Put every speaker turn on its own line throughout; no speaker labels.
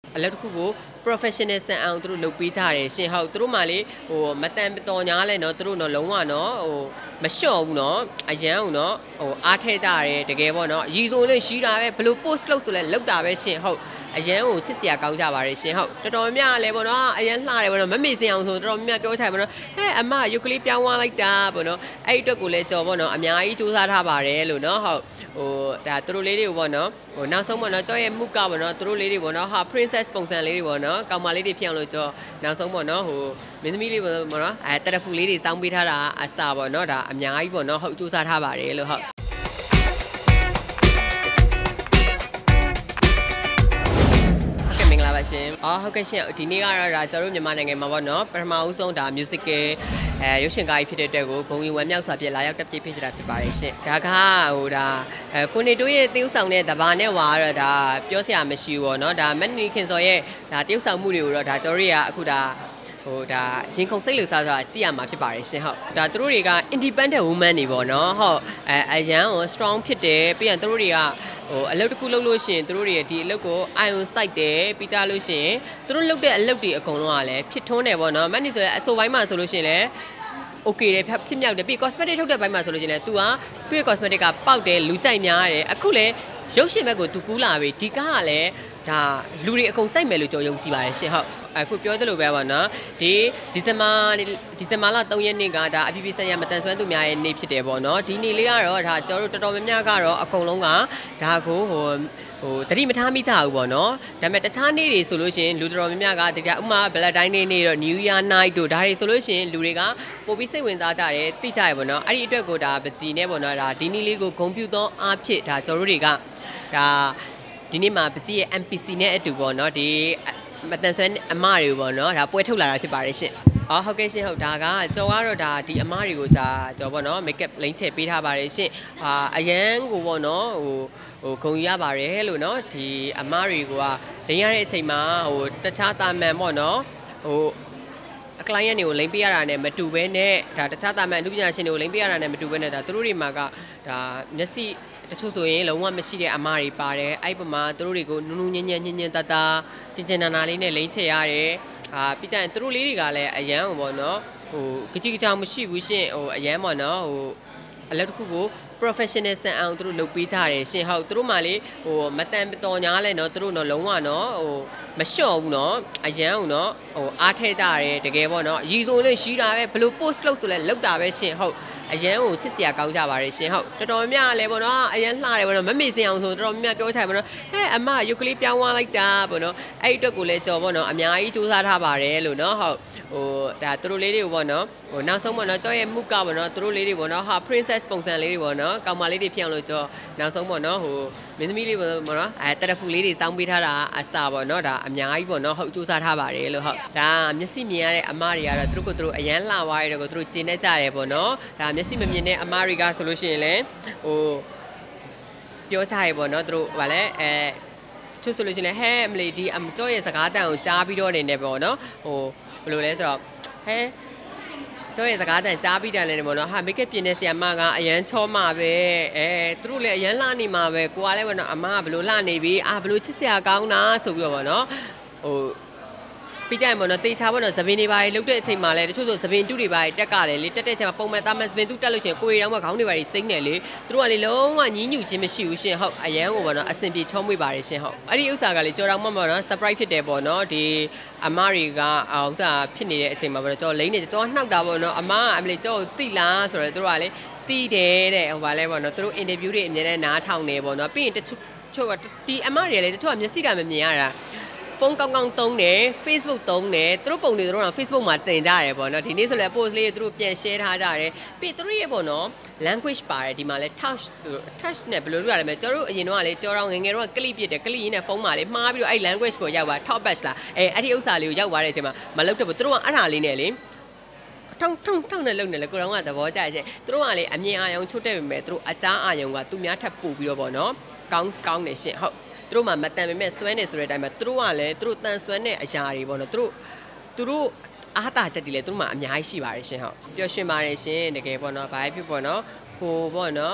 အလုပ်တစ်ခုကို professional ဆန်အောင်သူတို့လုပ်ပေးကြတယ်ရှင်ဟုတ်သူတို့မှလေဟိုမတန်တော်ညာလဲနော်သူတို့နော်လုံးဝနော်ဟိုမလျှော့ဘူးနော်အရန်ဦးနော်ဟိုအားထဲကြရတယ်တကယ်ပေါ့နော်အည်ဆိုလို့ရှိတာပဲဘလို့ post လုပ်ဆိုလဲလောက်တာပဲရှင်ဟုတ်အရန်ကိုချစ်စရာကောင်းကြပါတယ်ရှင်ဟုတ်တော်တော်များလဲပေါ့နော်အရန်လှတယ်ပေါ့နော်မမေ့စင်အောင်ဆိုတော်တော်များပြောချင်ပေါ့နော်ဟဲ့အမရုပ်ကလေးပြောင်းသွားလိုက်တာပေါ့နော်အဲ့အတွက်ကိုလည်းကြော်ပေါ့နော်အများကြီးစူးစမ်းထားပါတယ်လို့နော်ဟုတ်ဟိုဒါသူတို့လေးတွေကိုပေါ့နော်ဟိုနောက်ဆုံးပေါ့နော်ကြော်ရဲ့မှုကပေါ့နော်သူတို့လေးတွေပေါ့နော်ဟာ princess ပုံစံလေးတွေပေါ့နော်ကောင်မလေးတွေဖြစ်အောင်လို့ကြော်နောက်ဆုံးပေါ့နော်ဟိုမင်းသမီးလေးပေါ့နော်တရဖူလေးတွေစောင်းပေးထားတာအစပေါ့နော်ဒါအများကြီးပေါ့နော်ဟုတ်စူးစမ်းထားပါတယ်လို့ဟုတ်ရှင်ဟုတ်ကဲ့ရှင်ဒီနေ့ကတော့ဒါကျွန်တော်တို့မြန်မာနိုင်ငံမှာပေါ့နော်ပထမဦးဆုံးဒါ musical ရုပ်ရှင်ကားကြီးဖြစ်တဲ့အတွက်ကိုဂုဏ်ယူဝမ်းမြောက်စွာဖြင့်လာရောက်တက်ပြည့်ဖြစ်ကြတာဖြစ်ပါတယ်ရှင်ဒါကဟိုဒါကိုနေတိုးရဲ့တရုပ်ဆောင်တဲ့တဘာနဲ့ဝါတော့ဒါပြောစရာမရှိဘူးပေါ့နော်ဒါမက်နီခင်စော်ရဲ့ဒါတရုပ်ဆောင်မှုတွေကိုတော့ဒါကျွန်တော်တို့ကအခုဒါဟိုဒါရင်ခုန်စိတ်လှုပ်ရှားဆိုတာကြည့်ရမှာဖြစ်ပါတယ်ရှင်ဟုတ်ဒါသူတို့တွေက independent woman တွေပေါ့နော်ဟုတ်အရန်ကို strong ဖြစ်တယ်ပြီးရင်သူတို့တွေကဟိုအလုပ်တစ်ခုလုပ်လို့ရှိရင်သူတို့တွေဒီအလုပ်ကို iron site တယ်ပြီးကြလို့ရှိရင်သူတို့လုပ်တဲ့အလုပ်တွေအကုန်လုံးကလည်းဖြစ်ထွန်းတယ်ပေါ့နော်မက်နီဆိုတဲ့အဆိုပိုင်းမှာဆိုလို့ရှိရင်လည်း okay တယ်ဖြစ်မြောက်တယ်ပြီး cosmetic ထုတ်တဲ့ဘက်မှာဆိုလို့ရှိရင်လည်း तू ကသူ့ရဲ့ cosmetic ကပေါက်တယ်လူကြိုက်များတယ်အခုလည်းရုပ်ရှင်ဘက်ကို तू ကူးလာပြီဒီကားကလည်းဒါလူတွေအကုန်ကြိုက်မယ်လို့ကြော်ယုံကြည်ပါတယ်ရှင်ဟုတ်အခုပြောသလိုပဲပေါ့နော်ဒီဇင်ဘာလ3ရက်နေ့ကဒါအပြည်ပြည်ဆိုင်ရာမတန်ဆွမ်းသူများရဲ့နေ့ဖြစ်တယ်ပေါ့နော်ဒီနေ့လေးကတော့ဒါကျွန်တော်တို့တော်တော်များများကတော့အကုန်လုံးကဒါကိုဟိုတတိမထားမိကြဘူးပေါ့နော်ဒါပေမဲ့တခြားနေ့တွေဆိုလို့ရှိရင်လူတော်များများကဒီကဥမာ Valentine Day နေ့တော့ New Year Night တို့ဒါတွေဆိုလို့ရှိရင်လူတွေကပိုပြီးစိတ်ဝင်စားကြတယ်သိကြရပေါ့နော်အဲ့ဒီအတွက်ကိုဒါပကြီးနဲ့ပေါ့နော်ဒါဒီနေ့လေးကိုဂုဏ်ပြုသောအားဖြင့်ဒါကျွန်တော်တို့တွေကဒါဒီနေ့မှာပကြီးရဲ့ MPC နဲ့အတူပေါ့နော်ဒီမတန်ဆွမ်းအမတွေပေါ့နော်ဒါပွဲထုတ်လာတာဖြစ်ပါတယ်ရှင်ဟုတ်ကဲ့ရှင်ဟုတ်ဒါကကြော်ကတော့ဒါဒီအမတွေကိုကြာကြော်ပေါ့နော် make up လိမ့်ချပေးထားပါတယ်ရှင်အရန်ကိုပေါ့နော်ဟိုဂုံရပါတယ်လို့နော်ဒီအမတွေကလိမ့်ရတဲ့အချိန်မှာဟိုတခြားတာမန်ပေါ့နော်ဟိုအကလိုင်းရတွေကိုလိမ့်ပေးရတာနဲ့မတူဘဲနဲ့ဒါတခြားတာမန်အမှုပညာရှင်တွေကိုလိမ့်ပေးရတာနဲ့မတူဘဲနဲ့ဒါသူတို့တွေမှာကဒါမျက်စိတချို့ဆိုရင်လုံးဝမရှိတဲ့အမတွေပါတယ်အဲ့ပမာသူတို့တွေကိုနူးနူးညံ့ညံ့ညင်ညင်တတကျင်ကျင်နာနာလေးနဲ့လိမ့်ချရတယ်ပြီးကြရင်သူတို့လေးတွေကလည်းအရန်ပေါ့နော်ဟိုကြည်ကြောင်မရှိဘူးရှင်ဟိုအရန်ပေါ့နော်ဟိုအလုပ်တစ်ခုကို professional ဆန်အောင်သူတို့လုပ်ပေးကြတယ်ရှင်ဟုတ်သူတို့မှလေဟိုမတန်တော်ညာလဲနော်သူတို့နော်လုံးဝနော်ဟိုမလျှော့ဘူးနော်အရန်ဦးနော်ဟိုအားထဲကြရတယ်တကယ်ပေါ့နော်အည်ဆိုလို့ရှိတာပဲဘလို့ post လုပ်ဆိုလဲလောက်တာပဲရှင်ဟုတ်အရန်ကိုချစ်စရာကောင်းကြပါတယ်ရှင်ဟုတ်တော်တော်များလဲပေါ့နော်အရန်လှတယ်ပေါ့နော်မမေ့စင်အောင်ဆိုတော်တော်များပြောချင်ပေါ့နော်ဟဲ့အမရုပ်ကလေးပြောင်းသွားလိုက်တာပေါ့နော်အဲ့အတွက်ကိုလည်းကြော်ပေါ့နော်အများကြီးစူးစမ်းထားပါတယ်လို့နော်ဟုတ်ဟိုဒါသူတို့လေးတွေကိုပေါ့နော်ဟိုနောက်ဆုံးပေါ့နော်ကြော်ရဲ့မှုကပေါ့နော်သူတို့လေးတွေပေါ့နော်ဟာ princess ပုံစံလေးတွေပေါ့နော်ကောင်မလေးတွေဖြစ်အောင်လို့ကြော်နောက်ဆုံးပေါ့နော်ဟိုမင်းသမီးလေးပေါ့နော်တရဖူလေးတွေစောင်းပေးထားတာအစပေါ့နော်ဒါအများကြီးပေါ့နော်ဟုတ်စူးစမ်းထားပါတယ်လို့ဟုတ်ဒါမျက်စိမြင်ရတဲ့အမတွေကတော့သူတို့အရန်လှသွားရတဲ့ကိုသူတို့ကျင်းနေကြတယ်ပေါ့နော်ဒါမျက်စိမမြင်တဲ့အမတွေကဆိုလို့ရှိရင်လည်းဟိုပြောကြရပေါ့နော်သူတို့ဗာလဲချို့ဆိုလို့ရှိရင်လည်းဟဲ့မလီဒီအကြောရဲ့စကားတန်ကိုကြားပြီးတော့နေနေပေါ့နော်ဟိုဘယ်လိုလဲဆိုတော့ဟဲ့ကြောရဲ့စကားတန်ကြားပြီးတယ်လည်းပေါ့နော်ဟာမိတ်ကပ်ပြင်းတဲ့ဆီယမကအရန်ချောမှာပဲသူတို့လည်းအရန်လှနေမှာပဲကိုကလည်းပေါ့နော်အမကဘယ်လိုလှနေပြီဘယ်လိုချစ်စရာကောင်းတာဆိုပြီးတော့ပေါ့နော်ဟိုပြီးကြရင်ပေါ့နော်တေချာပေါ့နော်သပင်တွေပါလေလုတ်တဲ့အချိန်မှာလဲတချို့ဆိုသပင်တူတွေပါတက်ကြတယ်လေတက်တဲ့အချိန်မှာပုံမှန်တာမန်သပင်တူတက်လို့ချင်းကိုရီတောင်မှခေါင်းတွေပါကျိန်းတယ်လေသူတို့ကလေလုံးဝညည်းညူခြင်းမရှိဘူးရှင်ဟုတ်အရန်ကိုပေါ့နော်အဆင်ပြေချောမွေ့ပါတယ်ရှင်ဟုတ်အဲ့ဒီဥစ္စာကလေကြော်တောင်မှပေါ့နော် surprise ဖြစ်တယ်ပေါ့နော်ဒီအမတွေကဥစ္စာဖြစ်နေတဲ့အချိန်မှာပေါ့နော်ကြော်လိမ့်နေကြော်နှောက်တာပေါ့နော်အမကအမလေးကြော်တိလားဆိုတော့သူတို့ကလေတိတယ်တဲ့ဟိုပါလဲပေါ့နော်သူတို့ interview တွေအမြဲတမ်းနားထောင်နေပေါ့နော်ပြီးရင်တချို့ဒီအမတွေလေတချို့ကမျက်စိကမမြင်ရတာဖုန်းကောင်းကောင်းသုံးတယ် Facebook သုံးတယ်သူတို့ပုံတွေသူတို့က Facebook မှာတင်ကြရတယ်ပေါ့နော်ဒီနေ့ဆိုလည်း post လေးသူတို့ပြန် share ထားကြတယ်ပြီးသူတို့ရဲ့ပေါ့နော် language ပါတယ်ဒီမှာလဲ touch နဲ့ဘယ်လိုလုပ်ရလဲမလဲကျွန်တော်တို့အရင်တော့ကလေကြော်တော့ငယ်ငယ်တော့ကလစ်ပြစ်တယ်ကလစ်ရင်းနဲ့ဖုန်းမှာလေမှားပြီးတော့အဲ့ language ကိုရောက်ပါ top batch လားအဲ့ဒီဥစ္စာလေးကိုရောက်သွားတဲ့အချိန်မှာမလုပ်တော့ဘူးသူတို့ကအဲ့ဒါလေးနဲ့လေထောင်းနဲ့လုံနေလေကိုရောကသဘောကျရဲ့သူတို့ကလေအမြင်အာရုံချွတ်တဲ့ပေမဲ့သူတို့အကြားအာရုံကသူများထပ်ပို့ပြီးတော့ပေါ့နော်ကောင်းနေရှင့်ဟုတ်သူတို့မှမတန်ပေမဲ့စွမ်းနေဆိုတဲ့အတိုင်းမှာသူတို့ကလည်းသူတို့တန်စွမ်းတဲ့အရာတွေပေါ့နော်သူတို့အားတာချက်တွေလည်းသူတို့မှအများကြီးရှိပါတယ်ရှင်ဟုတ်ပျော်ရွှင်ပါတယ်ရှင်တကယ်ပေါ့နော်ဘာဖြစ်ပေါ့နော်ကိုပေါ့နော်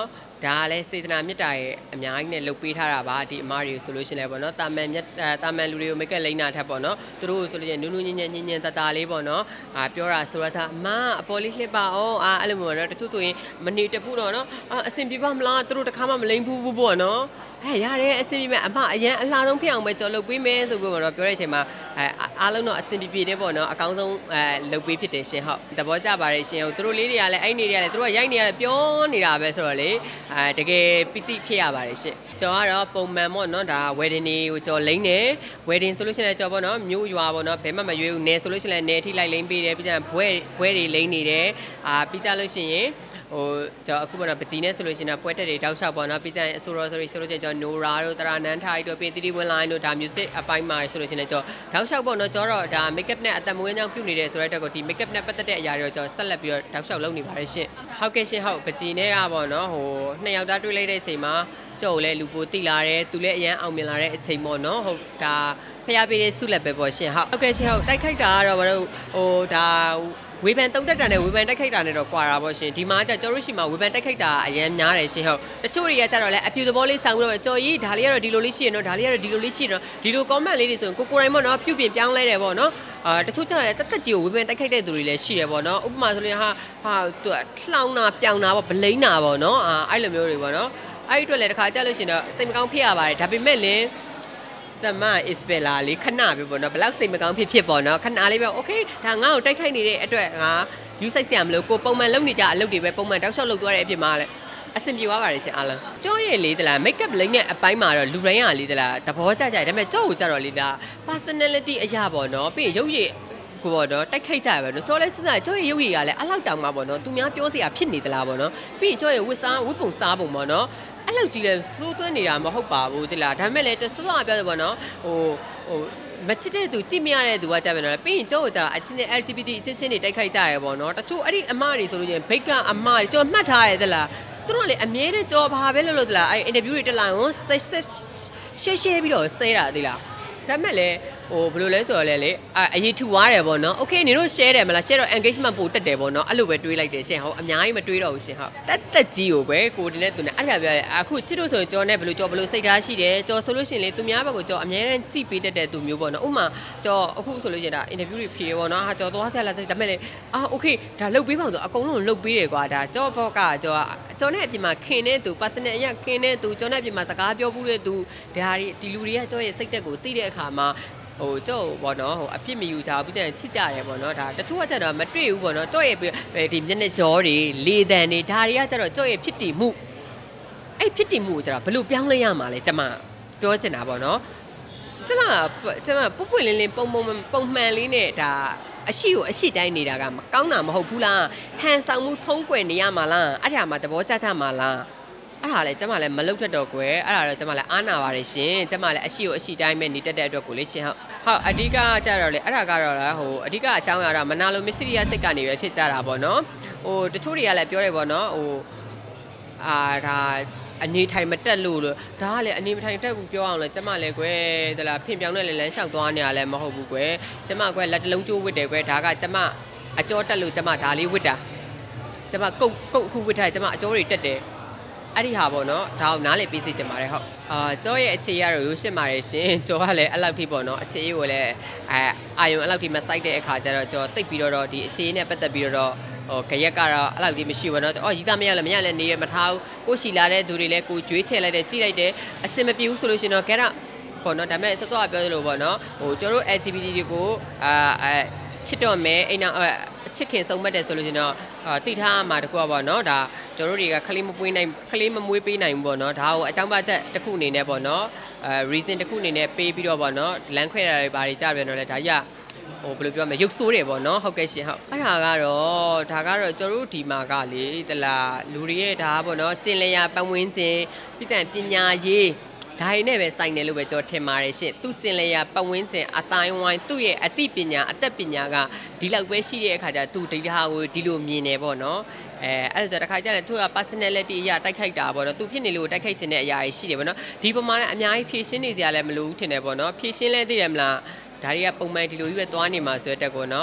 ဒါလည်းစေတနာမြတ်တာရဲ့အများကြီးနဲ့လုပ်ပေးထားတာပါဒီအမားတွေဆိုလို့ရှိရင်လည်းပေါ့နော်တာမန်လူတွေကိုမိတ်ကလိမ့်နာထက်ပေါ့နော်သူတို့ဆိုလို့ရှိရင်နူးနူးညံ့ညံ့တတာလေးပေါ့နော်ပြောတာဆိုတော့အမအပေါ်လေးလှစ်ပါအောင်အဲ့လိုမျိုးတော့တချို့ဆိုရင်မနေတဘူးတော့နော်အဆင်ပြေပါမလားသူတို့တခါမှမလိမ့်ဘူးပေါ့နော်ရတယ်အဆင်ပြေမဲ့အမအရန်အလားဆုံးဖြစ်အောင်ပဲကြော်လုပ်ပေးမယ်ဆိုပြီးတော့ပြောတဲ့အချိန်မှာအားလုံးတော့အဆင်ပြေတယ်ပေါ့နော်အကောင်းဆုံးလုပ်ပေးဖြစ်တယ်ရှင်ဟုတ်သဘောကျပါတယ်ရှင်ဟုတ်သူတို့လေးတွေကလည်းအဲ့နေတွေကလည်းသူတို့ကရိုက်နေရတယ်ပြောနေတာပဲဆိုတော့လေတကယ်ပီတိဖြစ်ရပါတယ်ရှင်ကြော်ကတော့ပုံမှန်ပေါ့နော်ဒါ wedding ကိုကြော်လိမ့်တယ် wedding ဆိုလို့ရှိရင်ကြော်ပေါ့နော်မြို့ရွာပေါ့နော်ဘယ်မှမရွေးဘူးနယ်ဆိုလို့ရှိရင်နယ်ထိလိုက်လိမ့်ပေးတယ်ပြီးကြရင်ဘွဲတွေလိမ့်နေတယ်ပြီးကြလို့ရှိရင်ကျွန်တော်အခုပေါ့နော်ပကြီးနဲ့ဆိုလို့ရှိရင်ပွဲတက်တွေတောက်လျှောက်ပေါ့နော်ပြီးကြရင်အဆိုတော်ဆိုလို့ရှိရင်ကျွန်တော်နိုရာတို့တရာနန်းထိုက်တို့ပြင်တီတီဝင်းလိုင်းတို့ဒါ music အပိုင်းမှာဆိုလို့ရှိရင်ကျွန်တော်တောက်လျှောက်ပေါ့နော်ကျွန်တော်ဒါ makeup နဲ့အသက်မွေးကြောင်ပြုတ်နေတဲ့ဆိုတဲ့အတွက်ကိုဒီ makeup နဲ့ပတ်သက်တဲ့အရာတွေတော့ကျွန်တော်ဆက်လက်ပြီးတော့တောက်လျှောက်လုပ်နေပါတယ်ရှင်ဟုတ်ကဲ့ရှင်ဟုတ်ပကြီးနဲ့ကပေါ့နော်နှစ်ယောက်သားတွေ့လိုက်တဲ့အချိန်မှာကျွန်တော်လည်းလူပိုတိလာတယ်သူလည်းအရန်အောင်မြင်လာတဲ့အချိန်ပေါ့နော်ဟုတ်ဒါဖျားပေးတဲ့ဆုလက်ပဲပေါ့ရှင်ဟုတ်ကဲ့ရှင်ဟုတ်တိုက်ခိုက်တာကတော့ဘာလို့ဒါဝေဖန်တုံးတက်တာနဲ့ဝေဖန်တိုက်ခိုက်တာနဲ့တော့ကွာတာပေါ့ရှင်ဒီမှာကျကျွန်တော်တို့ရှိမှာဝေဖန်တိုက်ခိုက်တာအရင်များတယ်ရှင်ဟုတ်တချို့တွေကကျတော့လည်းအပြူသဘောလေးဆောင်ပြီးတော့ကြော်ကြီးဒါလေးကတော့ဒီလိုလေးရှိရနော်ဒါလေးကတော့ဒီလိုလေးရှိရနော်ဒီလို comment လေးတွေဆိုရင်ကိုတိုင်းပေါ့နော်ပြုပြင်ပြောင်းလဲတယ်ပေါ့နော်တချို့ကျတော့လည်းတက်ကြီးကိုဝေဖန်တိုက်ခိုက်တဲ့သူတွေလည်းရှိရပေါ့နော်ဥပမာဆိုရင်သူလှောင်းတာပြောင်းတာပေါ့ဗလိမ့်တာပေါ့နော်အဲ့လိုမျိုးတွေပေါ့နော်အဲ့ဒီအတွက်လည်းတစ်ခါကျလို့ရှိရင်တော့စိတ်မကောင်းဖြစ်ရပါတယ်ဒါပေမဲ့လည်းကျမ Isabella လေးခဏပဲပေါ့နော်ဘယ်လောက်စိတ်မကောင်းဖြစ်ပေါ့နော်ခဏလေးပဲ okay ဒါငါ့ကိုတိုက်ခိုက်နေတဲ့အတွက်ငါယူဆိုင်ဆရာမလို့ကိုပုံမှန်လုပ်နေကြအလုပ်တွေပဲပုံမှန်တောက်လျှောက်လုပ်သွားတဲ့အဖြစ်မှာလည်းအဆင်ပြေသွားပါတယ်ရှင်အားလုံးကြောရဲ့လေးတလား makeup လိမ့်တဲ့အပိုင်းမှာတော့လူတိုင်းကလေးတလားသဘောကျကြတယ်ဒါပေမဲ့ကြောကိုကြတော့လေးလား personality အရာပေါ့နော်ပြီးရင်ရုပ်ရည်ကိုပေါ့နော်တိုက်ခိုက်ကြရပဲနော်ကြောလဲစစ်စစ်ကြောရဲ့ရုပ်ရည်ကလည်းအလောက်တောင်မှပေါ့နော်သူများပြောစရာဖြစ်နေသလားပေါ့နော်ပြီးရင်ကြောရဲ့ဝတ်ပုံစားပုံပေါ့နော်အဲ့လောက်ကြီးလဲစိုးသွင်းနေတာမဟုတ်ပါဘူးတိလားဒါပေမဲ့လည်းစောစောကပြောတယ်ပေါ့နော်မချစ်တဲ့သူကြည့်မရတဲ့သူကကြပဲနော်ပြီးရင်ကြောကြအချင်းနဲ့ LGBT အချင်းချင်းတွေတိုက်ခိုက်ကြရပေါ့နော်တချို့အဲ့ဒီအမတွေဆိုလို့ချင်းဘိတ်ကအမတွေကြောမှတ်ထားရတယ်တိလားသူတို့လည်းအမြဲတမ်းကြောဘာပဲလို့တိလားအဲ့ interview တွေတက်လာရင်ရှဲပြီးတော့ဆဲတာတိလားဒါပေမဲ့လည်းဘယ်လိုလဲဆိုတော့လေအရေးထူသွားတယ်ပေါ့နော် okay နေတို့ share တယ်မလား share တော့ engagement ပို့တက်တယ်ပေါ့နော်အဲ့လိုပဲတွေးလိုက်တယ်ရှင်ဟုတ်အများကြီးမတွေးတော့ဘူးရှင်ဟုတ်တက်ကြီးကိုပဲကိုတင်နဲ့သူနဲ့အဲ့ဒါပြောအခုချစ်တို့ဆိုကြောနဲ့ဘယ်လိုစိတ်ထားရှိတယ်ကြောဆိုလို့ရှိရင်လေသူများဘက်ကိုကြောအများနဲ့ကြည့်ပေးတတ်တဲ့သူမျိုးပေါ့နော်ဥမာကြောအခုဆိုလို့ရှိရင်ဒါ interview တွေဖြေတယ်ပေါ့နော်ကြောသွားဆက်လာစိတ်ဒါပေမဲ့လေokay ဒါလုတ်ပေးပါဆိုအကုန်လုံးလုတ်ပေးတယ်ကွာဒါကြောဘောက်ကကြောနဲ့အပြင်မှာခင်တဲ့သူ personal အရာခင်တဲ့သူကြောနဲ့အပြင်မှာစကားပြောဘူးတဲ့သူဒါဒီလူတွေကကြောရဲ့စိတ်တက်ကိုသိတဲ့အခါမှာကြော့ပေါ့နော်အပြစ်မယူကြဘူးပြီးကျရင်ချစ်ကြတယ်ပေါ့နော်ဒါတချို့ကကျတော့မတွေ့ဘူးပေါ့နော်ကြော့ရဲ့ဒီမျက်နှာကြောတွေလေတံတွေဒါတွေကကျတော့ကြော့ရဲ့ဖြစ်တည်မှုအဲ့ဖြစ်တည်မှုကိုကျတော့ဘယ်လိုပြောင်းလဲရမှာလဲကျမပြောချင်တာပေါ့နော်ကျမပွပွလင်းလင်းပုံမှန်လေးနဲ့ဒါအရှိကိုအရှိတိုင်းနေတာကမကောင်းတာမဟုတ်ဘူးလားဟန်ဆောင်မှုဖုံးကွယ်နေရမှာလားအဲ့ဒါမှသဘောကျကြမှာလားအဲ့ဒါလည်းကျမလည်းမလုပ်တတ်တော့ကွယ်အဲ့ဒါတော့ကျမလည်းအားနာပါတယ်ရှင်ကျမလည်းအရှိကိုအရှိတိုင်းပဲနေတတ်တဲ့အတွက်ကိုလေရှင်ဟုတ်အဓိကကြတော့လေအဲ့ဒါကတော့အဓိကအကြောင်းအရာတော့မနာလိုမစ္စရိယစိတ်ကနေပဲဖြစ်ကြတာပေါ့နော်တချို့တွေကလည်းပြောတယ်ပေါ့နော်ဒါအနေထိုင်မတက်လို့ဒါကလည်းအနေမထိုင်တက်ဘူးပြောအောင်လဲကျမလည်းကွယ်တလားဖင်ပြောင်းနဲ့လမ်းလျှောက်သွားနေရလဲမဟုတ်ဘူးကွယ်ကျမကွယ်လက်တလုံးကျိုးဝစ်တယ်ကွယ်ဒါကကျမအကျော်တက်လို့ကျမဒါလေးဝစ်တာကျမကုတ်အခုဝစ်ထားကျမအကျော်တွေတက်တယ်အဲ့ဒီဟာပေါ့နော်ဒါအောင်နားလေပေးစီချင်ပါတယ်ဟုတ်ကြောရဲ့အခြေရတော့ရိုးရှင်းပါတယ်ရှင်ကြောကလည်းအဲ့လောက်ထိပေါ့နော်အခြေအေးကိုလည်းအာယုံအဲ့လောက်ထိမစိုက်တဲ့အခါကျတော့ကြောတိတ်ပြီးတော့ဒီအခြေအေးနဲ့ပတ်သက်ပြီးတော့ခရက်ကတော့အဲ့လောက်ထိမရှိဘူးနော်ရီးစားမရလည်းနေရမထားဘူးကိုရှိလာတဲ့သူတွေလည်းကိုကြွေးချဲလိုက်တယ်ကြည့်လိုက်တယ်အစင်မပြေဘူးဆိုလို့ရှင်တော့ကဲတော့ပေါ့နော်ဒါပေမဲ့စောစောကပြောသလိုပေါ့နော်ကျတို့ LGBT တွေကိုချစ်တော့မယ်အိမ်နောက်ချစ်ခင်ဆုံးမတ်တယ်ဆိုလို့ရှင်တော့တိထားမှာတခုပါပေါ့နော်ဒါကျွန်တော်တို့တွေကခလေးမမွေးပေးနိုင်ဘူးပေါ့နော်ဒါကိုအကြောင်းပြချက်တစ်ခုအနေနဲ့ပေါ့နော်reason တစ်ခုအနေနဲ့ပေးပြီးတော့ပေါ့နော်လမ်းခွဲတာတွေဘာတွေကြပြန်တော့လဲဒါကြီးဘယ်လိုပြောမလဲရုပ်ဆိုးတယ်ပေါ့နော်ဟုတ်ကဲ့ရှင်ဟုတ်အဲ့ဒါကတော့ကျွန်တော်တို့ဒီမှာကလေတလားလူတွေရဲ့ဒါပေါ့နော်ကျင်လျာပတ်ဝန်းကျင်ပြီးကြရင်ပညာရေးဒါရင်းနဲ့ပဲစိုက်နေလို့ပဲကျွန်တော်ထင်ပါတယ်ရှင့်သူကျင်လျာပတ်ဝန်းကျင်အတိုင်းဝိုင်းသူ့ရဲ့အသိပညာအသက်ပညာကဒီလောက်ပဲရှိတဲ့အခါကျသူဒီဟာကိုဒီလိုမြင်နေပေါ့နော်အဲ့ဒါဆိုတခါကျရင်သူက personality အရာတိုက်ခိုက်တာပေါ့နော်သူဖြစ်နေလို့တိုက်ခိုက်ခြင်းတဲ့အရာတွေရှိတယ်ပေါ့နော်ဒီပမာဏအများကြီးဖြည့်ရှင်းနေစရာလည်းမလိုဘူးထင်တယ်ပေါ့နော်ဖြည့်ရှင်းလဲသိတယ်မလားဒါတွေကပုံမှန်ဒီလိုကြီးပဲသွားနေမှာဆိုတဲ့တက်ကောနော်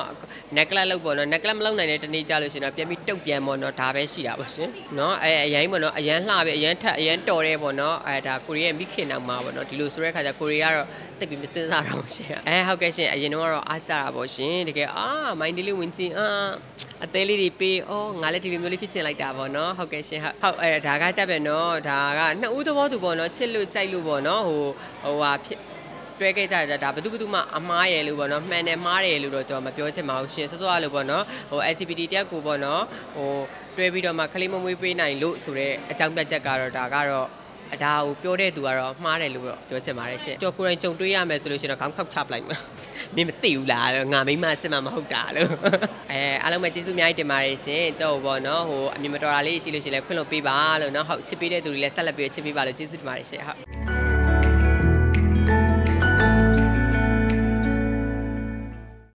necklace လောက်ပေါ့နော် necklace မလောက်နိုင်တဲ့တနေ့ကြလို့ရှင်တော့ပြန်ပြီးတုတ်ပြန်ပေါ့နော်ဒါပဲရှိတာပေါ့ရှင်နော်အရင်ပေါ့နော်အရန်လှပဲအရန်ထက်အရန်တော်တယ်ပေါ့နော်ဒါကိုရီးယားမိခင်နောက်မှာပေါ့နော်ဒီလိုဆိုတဲ့ခါကျကိုရီးယားကတော့တိတ်ပြီးမစင်စားတော့ရှင်ဟုတ်ကဲ့ရှင်အရင်တော့အားကြတာပေါ့ရှင်တကယ်မိုင်းဒီလေးဝင်ချင်းအသေးလေးတွေပေးငါလည်းဒီလိုမျိုးလေးဖြစ်ချင်လိုက်တာပေါ့နော်ဟုတ်ကဲ့ရှင်ဟုတ်ဒါကကြပဲနော်ဒါကနှစ်ဦးသဘောတူပေါ့နော်ချစ်လို့ကြိုက်လို့ပေါ့နော်ဟိုဟာဖြစ်တွဲခဲ့ကြတာဒါဘယ်သူမှအမားရယ်လို့ပေါ့နော်မှန်တယ်မှားတယ်လို့တော့ကျွန်တော်မပြောချင်ပါဘူးရှင်စောစောလို့ပေါ့နော်ဟို LGBT တက်ကိုပေါ့နော်ဟိုတွဲပြီးတော့မှခလေးမမွေးပေးနိုင်လို့ဆိုတော့အကြောင်းပြချက်ကတော့ဒါကတော့အဒါကိုပြောတဲ့သူကတော့မှားတယ်လို့တော့ပြောချင်ပါတယ်ရှင်ကျွန်တော်ကိုယ်တိုင်ကြုံတွေ့ရမယ်ဆိုလို့ရှင်တော့ခေါင်းခောက်ချပလိုက်မှာနေမသိဘူးလားငါမိမစစ်မှမဟုတ်တာလို့အားလုံးပဲကျေးဇူးအများကြီးတင်ပါတယ်ရှင်ကြောက်ပေါ့နော်ဟိုအမြင်မတော်တာလေးရှိလို့ရှိလဲခွင့်လွှတ်ပေးပါလို့နော်ဟုတ်ချစ်ပေးတဲ့သူတွေလည်းဆက်လက်ပြီးချစ်ပေးပါလို့ကျေးဇူးတင်ပါတယ်ရှင်ဟုတ်